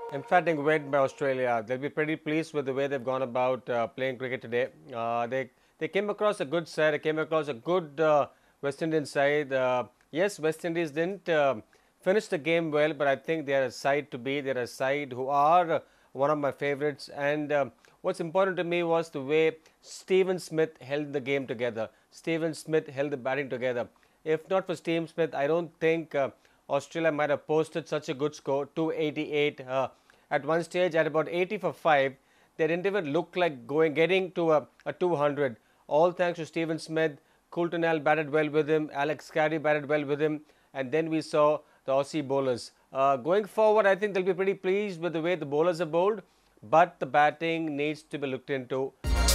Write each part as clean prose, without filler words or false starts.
Emphatic win by Australia. They'll be pretty pleased with the way they've gone about playing cricket today. They came across a good side. They came across a good West Indian side. Yes, West Indies didn't finish the game well, but I think they are a side to beat. They're a side who are one of my favorites. And what's important to me was the way Steven Smith held the game together. Steven Smith held the batting together. If not for Steven Smith, I don't think Australia might have posted such a good score, 288. At one stage, at about 80 for 5, they didn't even look like getting to a 200. All thanks to Steven Smith. Coulter batted well with him. Alex Carey batted well with him. And then we saw the Aussie bowlers. Going forward, I think they'll be pretty pleased with the way the bowlers are bowled. But the batting needs to be looked into.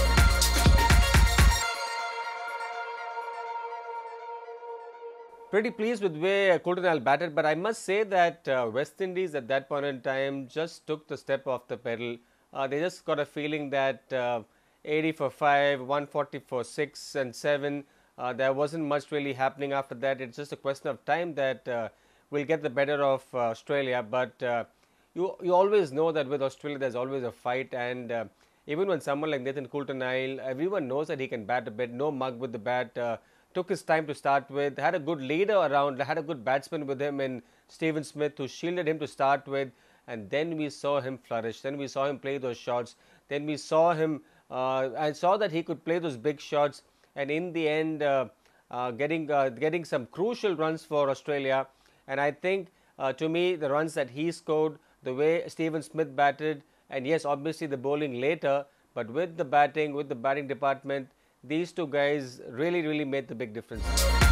Pretty pleased with the way Coulter batted, but I must say that West Indies at that point in time just took the step off the pedal. They just got a feeling that 80 for 5, 140 for 6 and 7. There wasn't much really happening after that. It's just a question of time that we'll get the better of Australia. But you always know that with Australia there's always a fight, and even when someone like Nathan Coulter, everyone knows that he can bat a bit. No mug with the bat. Took his time to start with, had a good leader around, had a good batsman with him in Steven Smith who shielded him to start with, and then we saw him flourish. Then we saw him play those shots. Then we saw him, I saw that he could play those big shots, and in the end getting some crucial runs for Australia. And I think to me the runs that he scored, the way Steven Smith batted, and yes, obviously the bowling later, but with the batting department, these two guys really made the big difference.